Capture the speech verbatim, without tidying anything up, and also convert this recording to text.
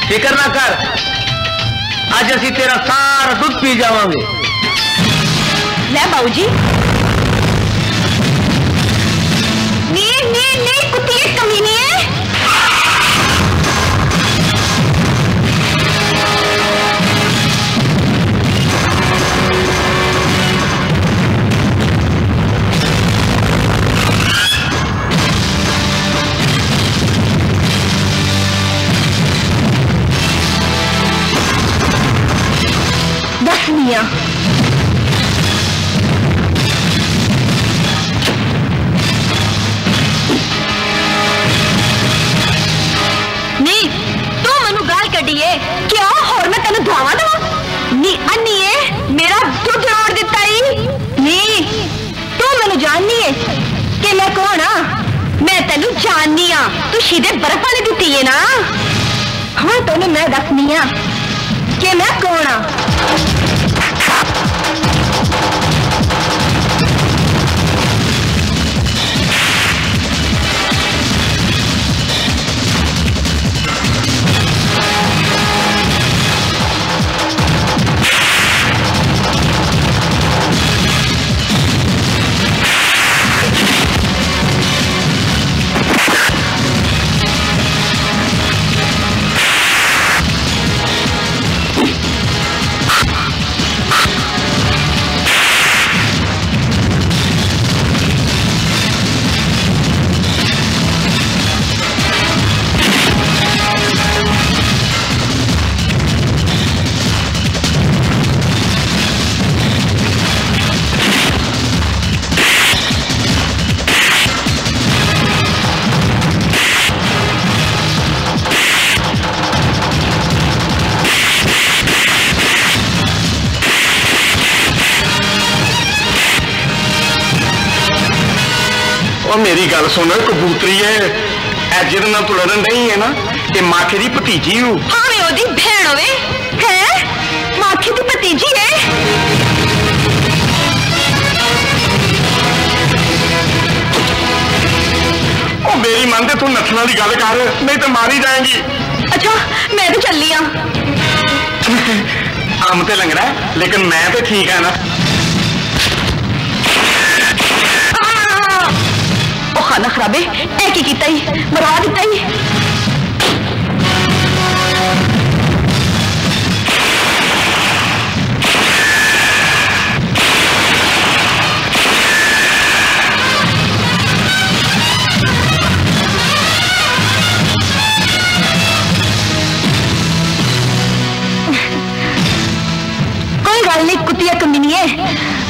फिक्र ना कर, आज असी तेरा सारा दूध पी जावांगे। ले बाबूजी। नहीं नहीं नहीं, कुत्ती कमीनी है। दसनिया नी तू मैनू गाल कड्डी है क्या? और मैं तेन धुआवा दवा? नी अन्नी है मेरा दुध रोड़ दिता ही। नी तू मैनू जाननी है कि मैं कौन हाँ? मैं तेनू जाननी हाँ, तू सीधे बर्फ वाली दिती है ना। हाँ तेन मैं दसनी हाँ कि मैं कौन हाँ। मेरी गल सुन, कबूतरी है जिद ना तू लड़न नहीं है ना, ये माखे की भतीजी हूँ। भावे ओदी भैन होवे है, माखे की भतीजी है। ओ मेरी मन दे, तू नथना की गल कर, नहीं तो मारी जाएगी। अच्छा मैं तो चली हाँ। आम ते लंगड़ा लेकिन मैं तो ठीक है ना। खाना खराबे ऐ की कीता ही, मरा दिता ही। कोई गल नहीं, कुत्तिया कमीनी है।